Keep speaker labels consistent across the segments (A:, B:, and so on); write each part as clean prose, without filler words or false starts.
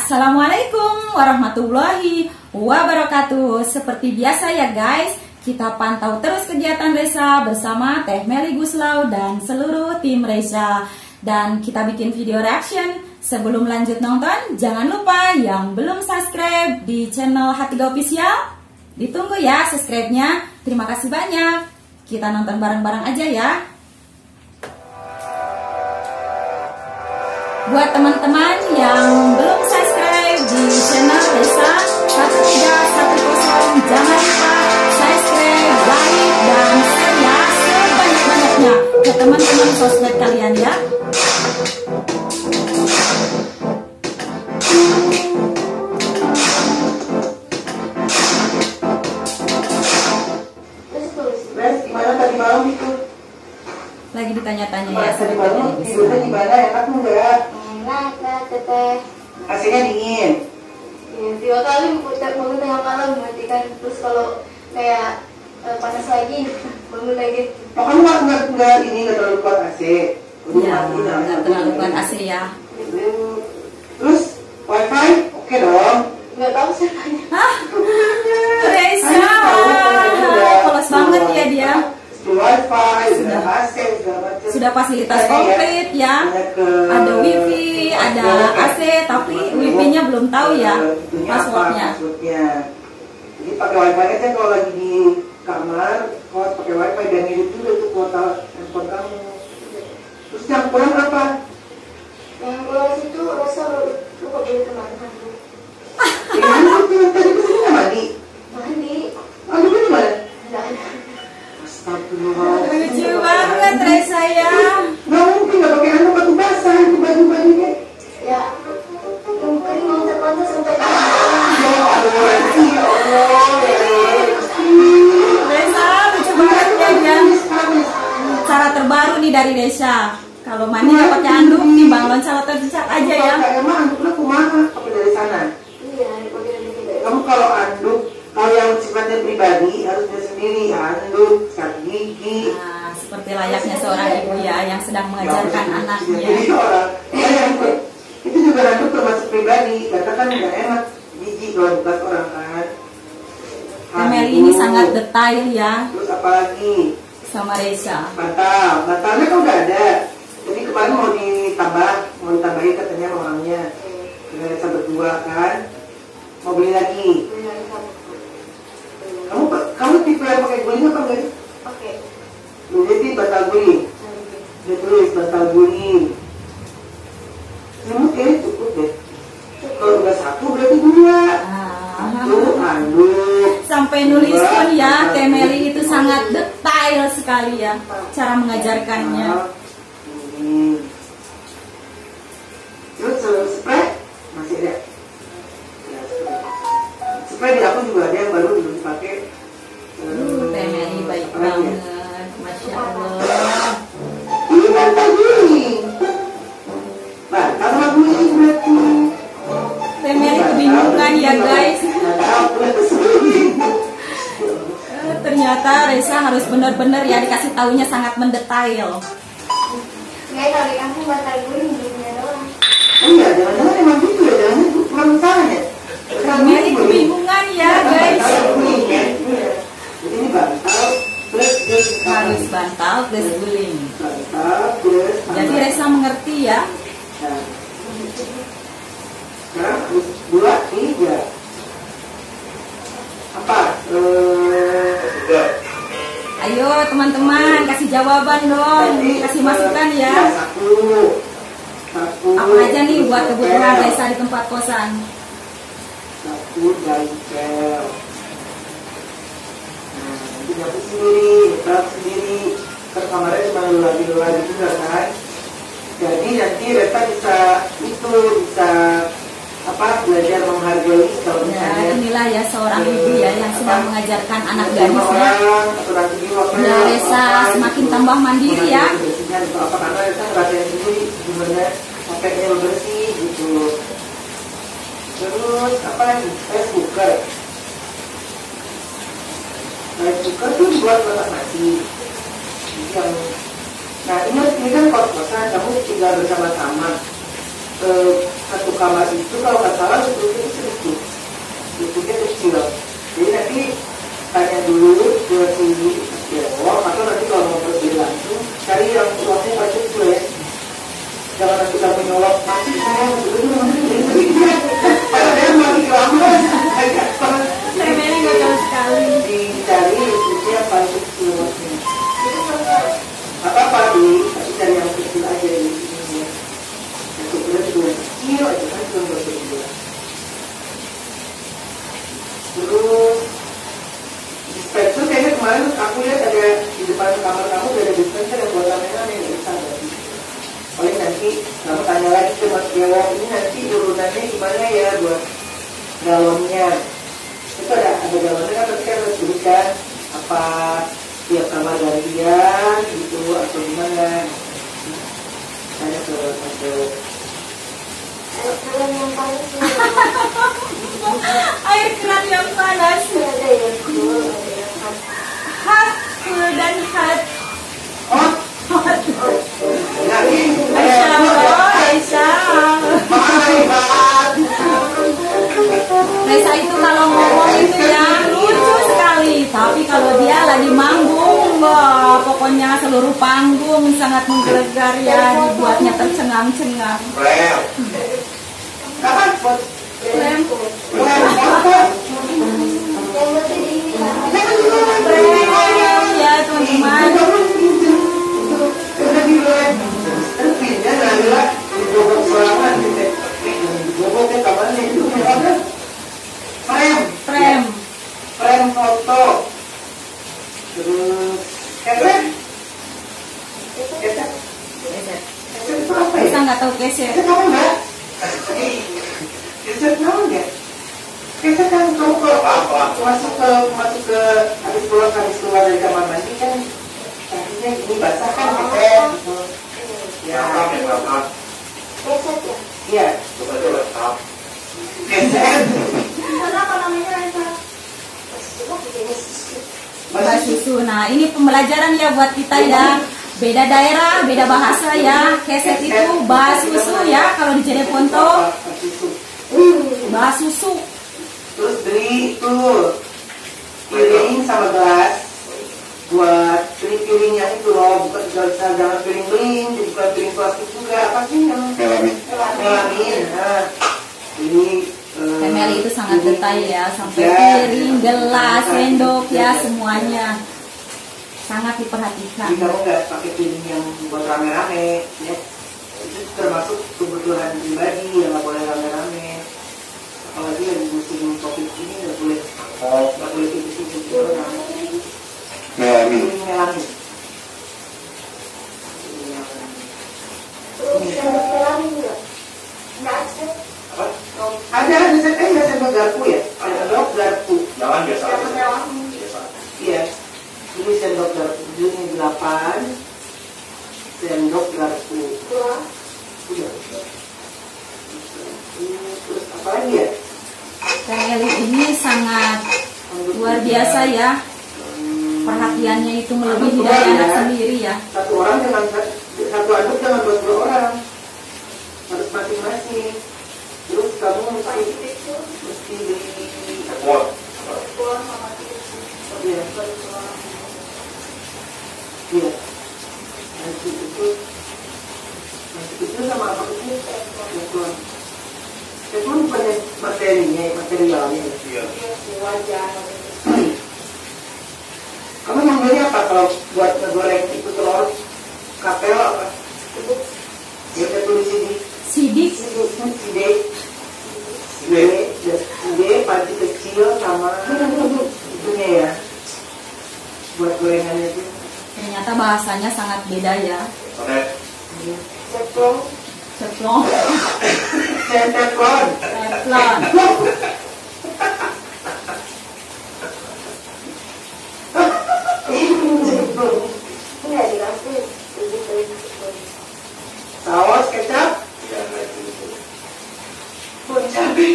A: Assalamualaikum warahmatullahi wabarakatuh. Seperti biasa ya guys, kita pantau terus kegiatan Resa bersama Teh Meli Guslau dan seluruh tim Resa. Dan kita bikin video reaction. Sebelum lanjut nonton, jangan lupa yang belum subscribe di channel H3 Official, ditunggu ya subscribe-nya. Terima kasih banyak. Kita nonton bareng-bareng aja ya. Buat teman-teman yang belum subscribe di channel Resa 1310, jangan lupa subscribe, like, dan share ya sebanyak-banyaknya ke teman-teman sosmed kalian ya.
B: Gimana tadi malam itu?
A: Lagi ditanya-tanya ya.
B: Tadi malam tidurnya gimana? Enak enggak?
C: Enak, teteh.
B: AC-nya dingin.
C: Ya, 2 kali bangun tengah malam matikan. Terus kalau kayak panas lagi bangun lagi.
B: Oh, kamu nggak terlalu kuat AC?
A: Iya, nggak terlalu kuat AC ya.
B: Terus wifi oke dong?
C: Nggak tahu siapanya.
A: Hah? Resa, polos banget ya dia.
B: Wifi, sudah AC,
A: Sudah fasilitas komplit ya. Ada wifi, ada AC, tapi wifi-nya belum tahu ya passwordnya.
B: Jadi pakai wifi aja kalau lagi di kamar, kalau pakai wifi dan hidup dulu itu kuota handphone kamu. Terus yang kurang apa?
C: Yang pulang situ rasa lupa beli teman-teman.
B: Tadi kesini mandi.
C: Mandi.
B: Mandi di mana?
C: Nggak ada.
B: Astagfirullah.
A: Lucu banget Resa ya.
B: Nggak mungkin nggak pakai handuk batu basah itu baju-bajunya.
C: Ya, mungkin mau terkontak sampai
B: Ya Allah.
A: Resa lucu banget ya dia. Cara terbaru nih dari Resa. Kalau mandi nggak pakai handuk, timbang loncat loncat aja ya.
B: Emang handuknya kumaha? Pakai dari sana.
C: iya, dipakai dari kita.
B: Kamu kalau handuk, kalau yang sifatnya pribadi harusnya sendiri handuk, sikat gigi.
A: Nah, seperti layaknya seorang ibu ya yang sedang mengajarkan anaknya.
B: Jadi orang, itu juga handuk termasuk pribadi, karena kan nggak enak gigi kalau bekas orang kan.
A: Meli ini sangat detail ya
B: Terus apa lagi?
A: sama Resa.
B: Bantalnya kan udah ada. Jadi kemarin mau ditambahin katanya sama orangnya. Dengan Resa berdua kan, mau beli lagi. Kamu tipe yang pakai guling apa enggak?
C: Oke.
B: Jadi bantal guling. Dia tulis bantal guling. Ini kayaknya cukup deh. Kalau udah 1 berarti 2. Handuk.
A: Sampai nulis pun ya, Teh Meli itu sangat detail sekali ya cara mengajarkannya.
B: Terus spray masih ada. Spray di aku juga ada yang baru belum dipakai.
A: Teh Meli baik banget, Masya Allah.
B: Ini bantal guling. Bantal guling berarti.
A: Teh Meli kebingungan ya guys. Ternyata Resa harus benar-benar ya dikasih taunya sangat mendetail.
C: Nggak, kalau di kampung bantal guling hidupnya doang.
B: Iya, jangan-jangan emang gitu ya, jangan itu kurang salahnya.
A: Teh Meli kebingungan ya guys.
B: Jadi ini bantal plus guling.
A: Harus bantal plus guling.
B: Bantal plus.
A: Jadi Resa mengerti ya.
B: Nah, sekarang 2, 3. Apa?
A: Ayo teman-teman kasih jawaban dong, kasih masukan ya.
B: Satu.
A: Apa aja nih buat kebutuhan Resa di tempat kosan?
B: 1 gampel. Nah, nanti nyapu sendiri, nyapu sendiri. Kan kamarnya cuma lulagi juga kan. Jadi nanti Resa bisa belajar menghargai kalau
A: Ya,
B: misalnya.
A: inilah ya seorang ibu ya yang sedang mengajarkan anak gadisnya. Ya, Resa semakin tambah mandiri ya.
B: Karena Resa ngerasain sendiri gimana pakainya bersih gitu. Terus apa lagi? Rice cooker. Rice cooker tuh buat masak nasi. Yang Nah ini kan kos-kosan, kamu tinggal bersama-sama. Satu kamar itu kalau nggak salah lututnya itu sedikit, lututnya kecil. Jadi nanti tanya dulu ke sini jawab, atau nanti kalau mau pergi langsung cari yang luasnya pakai itu ya. Jangan nanti kamu nyolok masih saya kalau dia masih lama
A: Remenya nggak jauh sekali.
B: dicari lututnya yang paling kecil luasnya. Apa di tapi cari yang kecil aja di sini ya. Yang kecilnya juga kecil aja kan cuma berapa. Terus dispenser kayaknya kemarin aku lihat ada di depan kamar kamu ada dispenser yang buat rame-rame nggak bisa berarti. Paling nanti kamu tanya lagi ke Mas Dewa ini nanti urunannya gimana ya buat galonnya. Itu ada galonnya kan nanti kan harus tuliskan apa tiap kamar gantian gitu atau gimana. Tanya ke Mas Dewa.
C: Kalau yang paling
A: Air keran yang panas.
C: ada yang cool, ada yang hot.
A: Hot, cool dan hot.
B: Oh,
A: Hot.
B: nah ini
A: Aisyah, Aisyah. Reza itu kalau ngomong itu ya lucu sekali. Tapi kalau dia lagi manggung, wah, pokoknya seluruh panggung sangat menggelegar ya, dibuatnya tercengang-cengang.
B: Kapan buat
A: Rem,
C: Yang lebih ini
A: rem, ya teman-teman. Rem,
B: foto terus keset itu apa ya?
A: Reza nggak tahu keset.
B: Keset kamu nggak? Keset kamu nggak? Keset kan kamu kalau masuk ke habis keluar dari kamar mandi kan kakinya gini basah kan keset gitu. Ya.
C: keset ya.
B: Iya. Keset.
C: Kenapa namanya Reza? Coba bikin
A: Bahasa susu. Nah, ini pembelajaran ya buat kita ya. Beda daerah, beda bahasa ya. Keset itu bahasa susu ya. Kalau di Jeneponto, bahasa susu.
B: Terus beli itu piring sama gelas buat piring yang itu loh, bukan jangan piring beling, bukan piring plastik juga, apa sih yang melamin. Nah, ini
A: Meli itu sangat detail ya, sampai piring, gelas, sendok ya semuanya sangat diperhatikan.
B: Jadi kamu nggak pakai piring yang buat rame-rame, ya. Itu termasuk kebutuhan pribadi yang nggak boleh rame-rame. Apalagi lagi musim COVID ini nggak boleh tidur orang.
D: Melamin.
B: Melamin.
C: sendok melamin enggak? Enggak ada.
B: Apa? Ada sendok garpu ya? Sendok garpu.
D: Jangan biasa
C: Yang
D: aja.
C: melamin.
D: Biasa.
B: Iya. Ini sendok garpu. Ini 8 sendok garpu.
C: Dua.
B: Udah. Terus apa lagi ya?
A: Meli ini sangat luar biasa ya. Perhatiannya itu melebihi dari anak sendiri ya.
B: Satu orang dengan satu aduk jangan buat 2 orang. Harus masing-masing. Terus kamu mesti beli
D: Kuat.
C: Dua sama tiga.
B: iya. Iya. Nasi itu sama apa itu? Teflon. Teflon bukannya materialnya.
D: Iya.
C: Wajah.
B: Kamu manggilnya apa kalau buat ngegoreng itu telur? Kapel apa? Ya udah tulis ini.
A: Sidik,
B: Side, panci kecil sama itunya ya. Buat gorengannya itu.
A: ternyata bahasanya sangat beda ya.
D: Oke.
C: Ceplong.
A: Ceplong,
B: Teflon.
A: teflon.
C: Enggak dikasih.
B: Saus, kecap,
D: Iya, nggak itu.
B: pun cabai.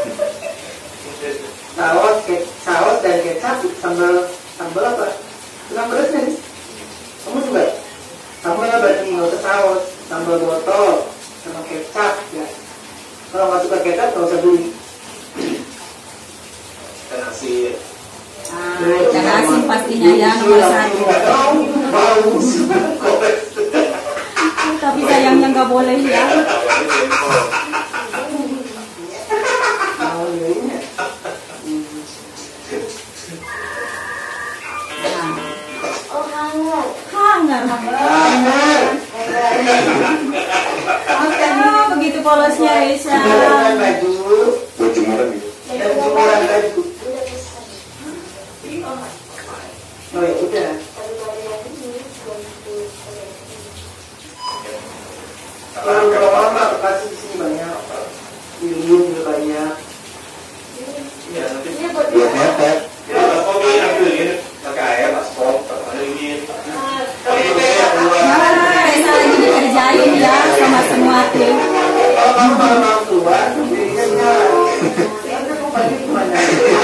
B: Saus dan kecap, sambal apa? Sambal pedas nih. Kamu juga sambal berarti nggak usah saus, sambal botol sama kecap ya. Kalau nggak suka kecap nggak usah beli.
D: Ikan asin.
A: Ikan asin pastinya ya nomor satu.
B: Bau.
A: Tapi sayangnya nggak boleh ya.
C: Oh, hangat.
A: Hangat. Oh, begitu polosnya Reza.
B: Jemuran baju.
D: Buat jemuran gitu.
B: Dan jemuran baju.
C: Udah besar.
B: Oh ya udah.
C: Tapi kalau yang ini belum
B: Kalau lama kasih di sini banyak. Lilin juga banyak.
D: Iya, nanti
C: ini buat
D: buat mepet. Ya, kalau ini ambil ini pakai air, paspor, ada ini.
A: Reza lagi dikerjain ya sama semua tim.
B: Kalau malam keluar, dirinya nyala. Nanti aku balik kemana?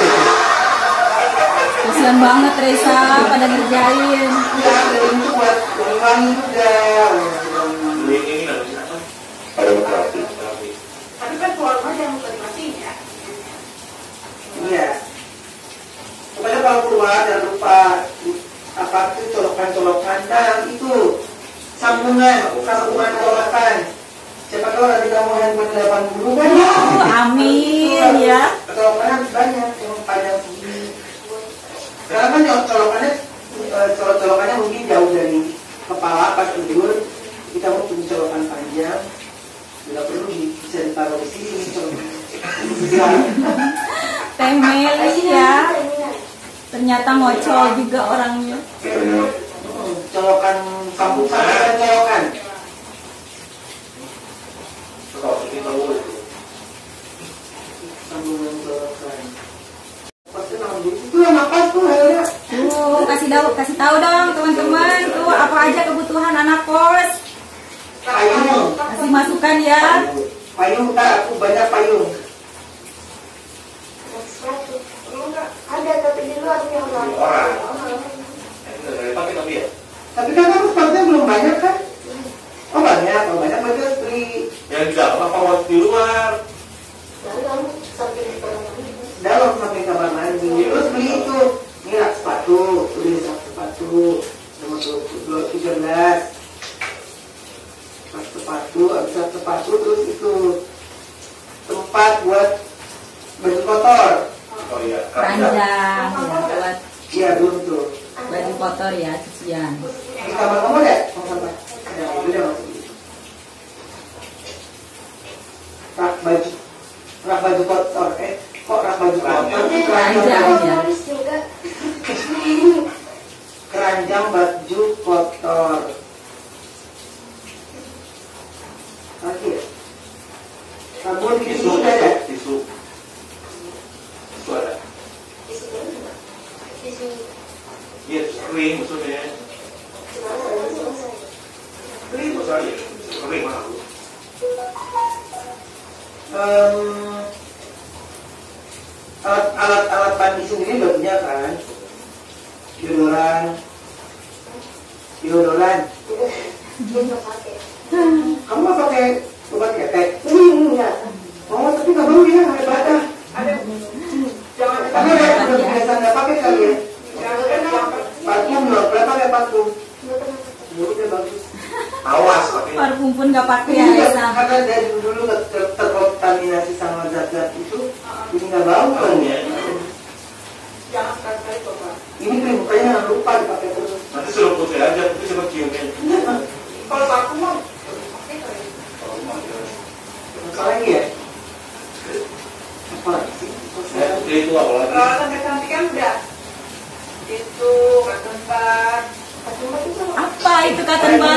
A: Kasian banget Reza pada ngerjain.
B: Ya, lilin itu buat wangi juga.
D: Ini nanti apa? Ada terapi.
B: Tapi kan keluar aja yang tadi matiin ya. Iya. Pokoknya kalau keluar jangan lupa apa itu colokan-colokan. Nah itu sambungan colokan. Siapa tahu nanti kamu handphone 80 kan?
A: Oh, amin ya.
B: Colokan banyak yang panjang segini. Sekarang kan colokannya colokannya mungkin jauh dari kepala pas tidur. Kita mau punya colokan panjang. Tidak perlu bisa ditaruh di sini colokannya. Bisa.
A: Teh Meli ya. Ternyata ngocol juga orangnya.
B: Colokan sambung colokan.
D: Kalau ini tahu itu.
B: Sambungan colokan. Pasti namanya itu yang napas tuh akhirnya.
A: Kasih tahu dong teman-teman tuh apa aja kebutuhan anak kos.
B: Payung.
A: Kasih masukan ya.
B: Payung tak aku banyak payung.
C: ada tapi di luar yang lain.
D: Orang. Itu dari pakai tapi ya.
B: Tapi kan kamu sepatunya belum banyak kan? Oh banyak, kalau banyak mereka beli.
D: Yang di dalam apa waktu di luar?
C: Dalam sampai di dalam.
B: Dalam sampai kamar mandi. Terus beli itu. Ini rak sepatu, beli rak sepatu nomor 13. Rak sepatu, habis rak sepatu terus itu tempat buat baju kotor.
D: Oh iya.
A: Ranjang ya, buat
B: Iya belum tuh.
A: baju kotor ya, cucian.
B: Di kamar kamu ada? Oh kamar. Ada, udah masuk gitu. Rak baju kotor. Kok rak baju kotor?
A: Ranjang ya.
C: Harus juga.
B: Keranjang baju kotor. Oke. Sabun
D: Tisu,
B: tisu ada?
D: tisu. Tisu ada.
C: Di sini. Di sini.
D: Iya, tisu kering maksudnya. Kering maksudnya. Kering mana?
B: Alat mandi sendiri udah punya kan? Deodoran.
C: Dia nggak pakai.
B: Kamu nggak pakai obat ketek?
C: Enggak.
B: Oh, tapi nggak baru ya, hebat ah. Jangan. Tapi ada biasa nggak pakai kali ya? Parfum loh, berapa pakai parfum? Udah bagus.
D: Awas pakai.
A: Parfum pun nggak pakai ya,
B: Iya,
A: Reza.
B: karena dari dulu terkontaminasi sama zat-zat itu, ini nggak bau kan ya?
E: Jangan sekali-kali coba.
B: Ini krim mukanya jangan lupa dipakai terus.
D: Nanti suruh putih aja, putih sama ciumnya.
E: Kalau aku mah
B: Apa lagi ya? Apa lagi sih?
D: Ya, putih itu apa lagi?
E: peralatan kecantikan udah. Itu cotton bud.
A: Apa itu cotton bud?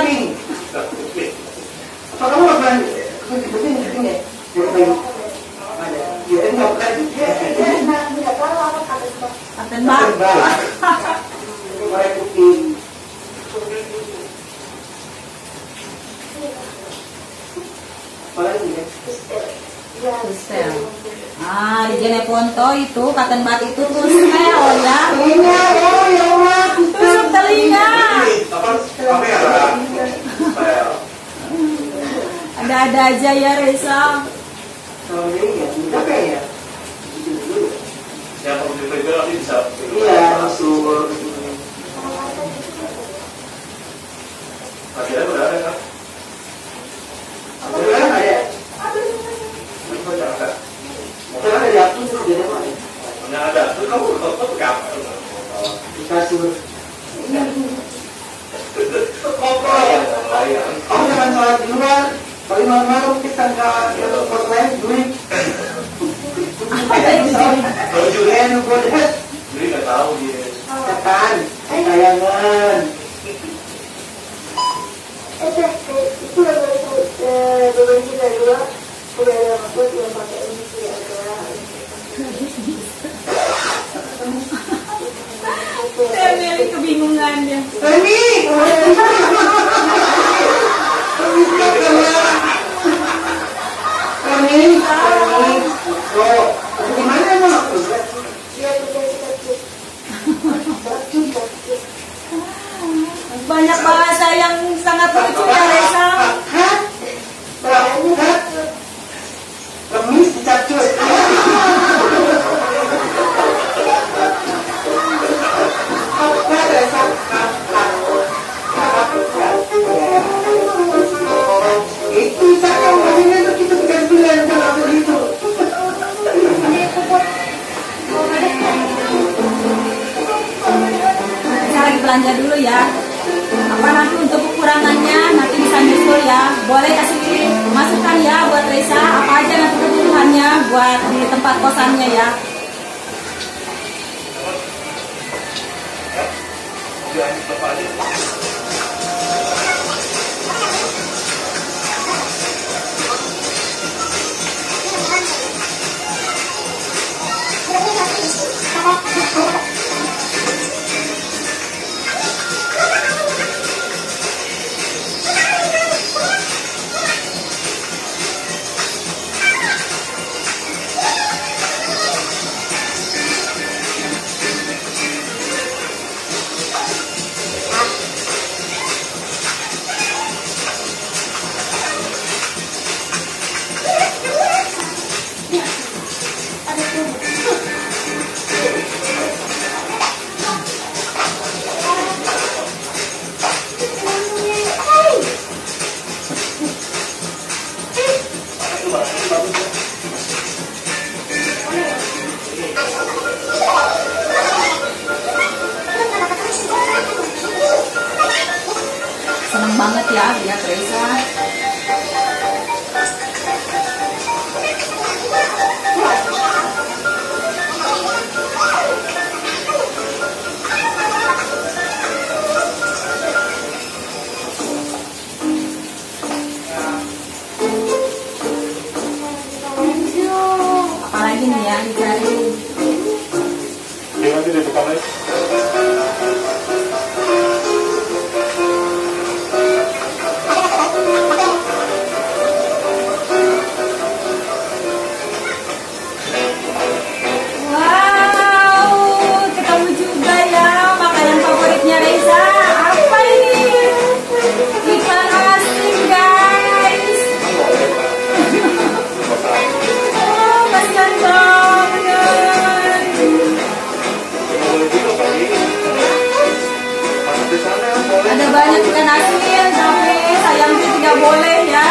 B: Apa kamu nggak pernah? Penting ya? Ada. Ya, nggak pernah.
C: Nggak tahu apa kata sebab.
A: Cotton bud.
B: Warna putih. Apa lagi ya?
A: Tusel. Ah, di Jeneponto itu cotton bud itu tusel ya.
B: Telinga, oh ya Allah.
A: Tusuk telinga.
D: Apa ya?
A: Ada-ada aja ya Reza.
B: Kalau ini ya mudah ya. Gitu dulu.
D: Yang perlu dipegang nanti bisa.
B: Iya, masuk.
D: Akhirnya udah ada kan?
B: Udah ada.
D: Itu jangan.
B: Udah ada di aku tuh dia mana?
D: Mana ada? Itu kamu pegang apa?
B: Dikasih. Iya.
D: Layan.
B: Kamu jangan sholat di luar. Kalau malam-malam kita nggak tempat lain duit.
D: Kalau
B: Julian udah.
D: Jadi nggak tahu dia.
B: Tekan, tayangan.
C: Itu beban kita dua udah ada maksud yang pakai ini sih adalah
A: Meli kebingungannya.
B: Remi! Gimana mau?
C: dia kecil-kecil.
A: Banyak bahasa yang sangat lucu ya Reza.
B: Hah? Remis dicacut. Itu saya maksudnya tuh kita 3 bulan kalau begitu.
A: Saya lagi belanja dulu ya. Apa nanti untuk kekurangannya nanti bisa nyusul ya. Boleh kasih masukan ya buat Reza. Apa aja nanti kebutuhannya buat di tempat kosannya ya.
D: Jangan lupa aja.
A: Seneng banget ya lihat Reza. Apalagi nih ya dicari.
D: Nanti dibuka lagi.
A: Wow, ketemu juga ya makanan favoritnya Reza. Apa ini? Ikan asin guys. Oh, kasihan banget. Ada banyak ikan asin, tapi sayangnya tidak boleh ya.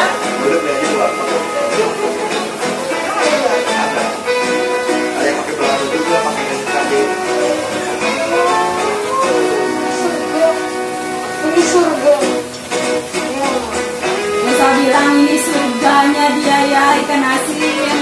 C: Ini surga.
A: Reza bilang ini surganya dia ya ikan asin.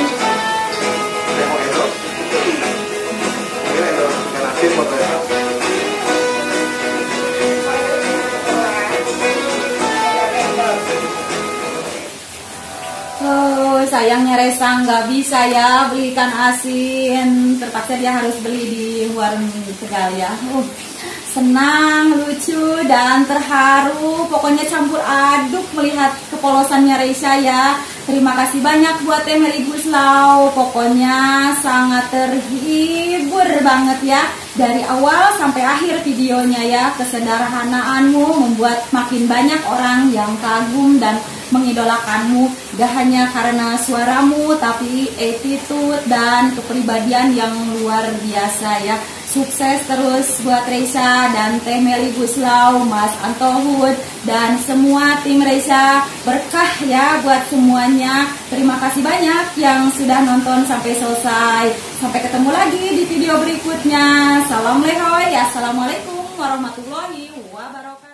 A: Oh, sayangnya Reza nggak bisa ya beli ikan asin. Terpaksa dia harus beli di warung Tegal ya. Senang, lucu, dan terharu. Pokoknya campur aduk melihat kepolosannya Reza ya. Terima kasih banyak buat Teh Meli Guslau. Pokoknya sangat terhibur banget ya. Dari awal sampai akhir videonya ya. Kesederhanaanmu membuat makin banyak orang yang kagum dan mengidolakanmu, gak hanya karena suaramu, tapi attitude dan kepribadian yang luar biasa ya. Sukses terus buat Reisa dan Teh Meli Guslau, Mas Antohud, dan semua tim Reisa. Berkah ya buat semuanya. Terima kasih banyak yang sudah nonton sampai selesai. Sampai ketemu lagi di video berikutnya. Salam lehoy, assalamualaikum warahmatullahi wabarakatuh.